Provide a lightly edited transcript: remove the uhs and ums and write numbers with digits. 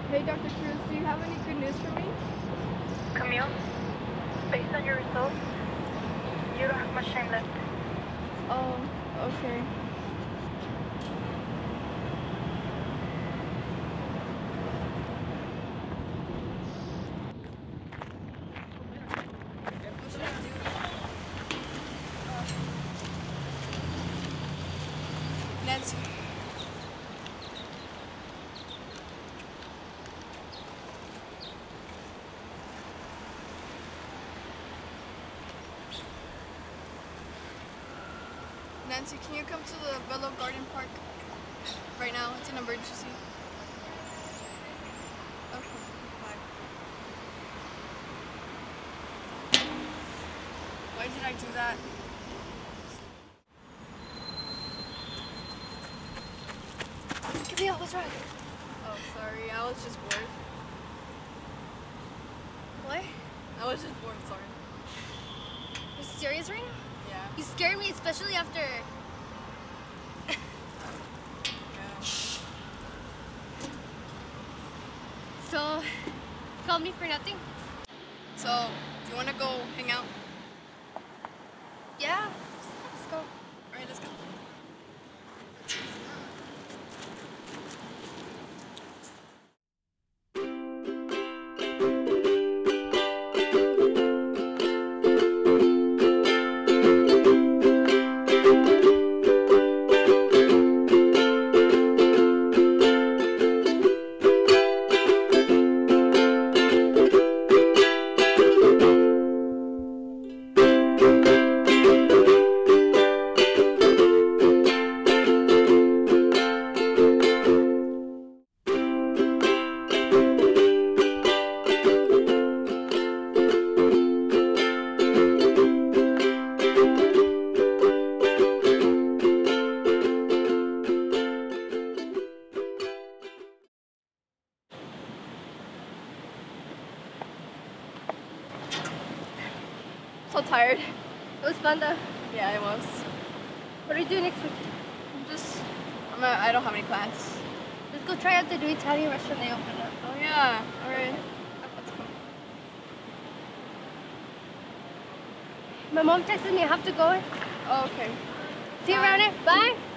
Hey, Dr. Cruz, do you have any good news for me? Camille, based on your results, you don't have much time left. Oh, okay. Nancy. Nancy, can you come to the Bello Garden Park right now? It's an emergency. Okay, bye. Why did I do that? Camille, what's wrong? Oh, sorry. I was just bored. What? I was just bored, sorry. You're serious right now? Yeah. You scared me, especially after... Yeah. So, called me for nothing? So, do you want to go hang out? Yeah, let's go. Alright, let's go. So tired. It was fun though. Yeah, it was. What are you doing next week? I don't have any class. Let's go try out the new Italian restaurant they opened up. Oh yeah, alright. Let's go. My mom texted me I have to go. Oh, okay. See you Bye. around here. Bye.